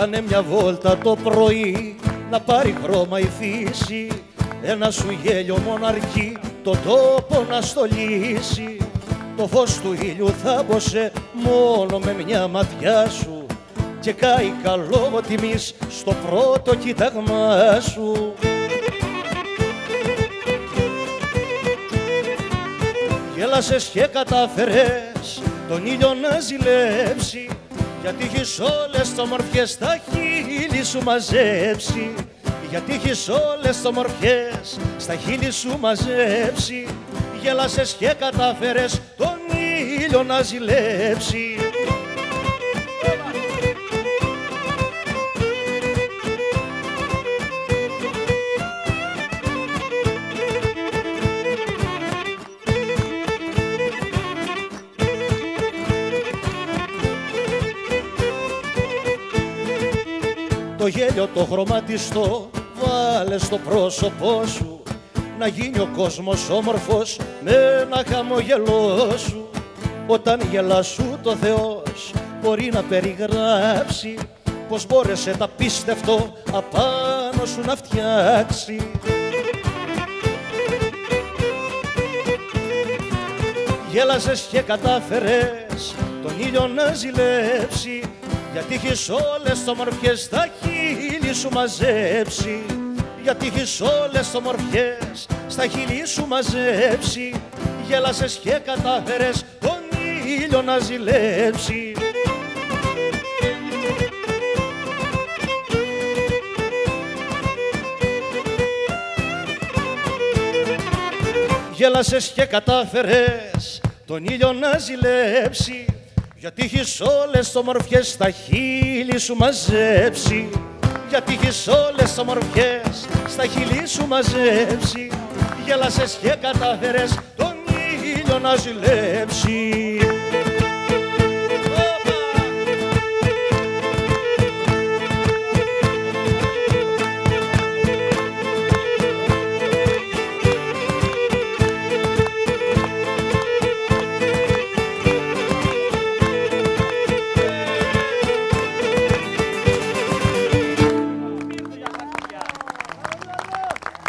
Κάνε μια βόλτα το πρωί, να πάρει χρώμα η φύση. Ένα σου γέλιο μόνο αρκεί το τόπο να στολίσει. Το φως του ήλιου θάμπωσε μόνο με μια ματιά σου και κάει καλό τιμής στο πρώτο κοίταγμά σου. Γέλασες και κατάφερες τον ήλιο να ζηλέψει, γιατί έχεις όλες τις ομορφιές στα χείλη σου μαζέψει. Γιατί έχεις όλες τις ομορφιές στα χείλη σου μαζέψει. Γέλασες και κατάφερες τον ήλιο να ζηλέψει. Το γέλιο το χρωματιστό βάλε στο πρόσωπό σου, να γίνει ο κόσμος όμορφος με ένα χαμογελό σου. Όταν γελάς σου το Θεός μπορεί να περιγράψει πως μπόρεσε τα πίστευτο απάνω σου να φτιάξει. Γέλασες και κατάφερες τον ήλιο να ζηλέψει, γιατί έχεις όλες τις ομορφιές στα χείλη σου μαζέψει. Γιατί έχεις όλες τις ομορφιές στα χείλη σου μαζέψει. Γέλασες και κατάφερες τον ήλιο να ζηλέψει. Γέλασες και κατάφερες τον ήλιο να ζηλέψει, γιατί έχεις όλες τις ομορφιές στα χείλη σου μαζέψει. Γιατί έχεις όλες τις ομορφιές στα χείλη σου μαζέψει. Γέλασες και κατάφερες τον ήλιο να ζηλέψει.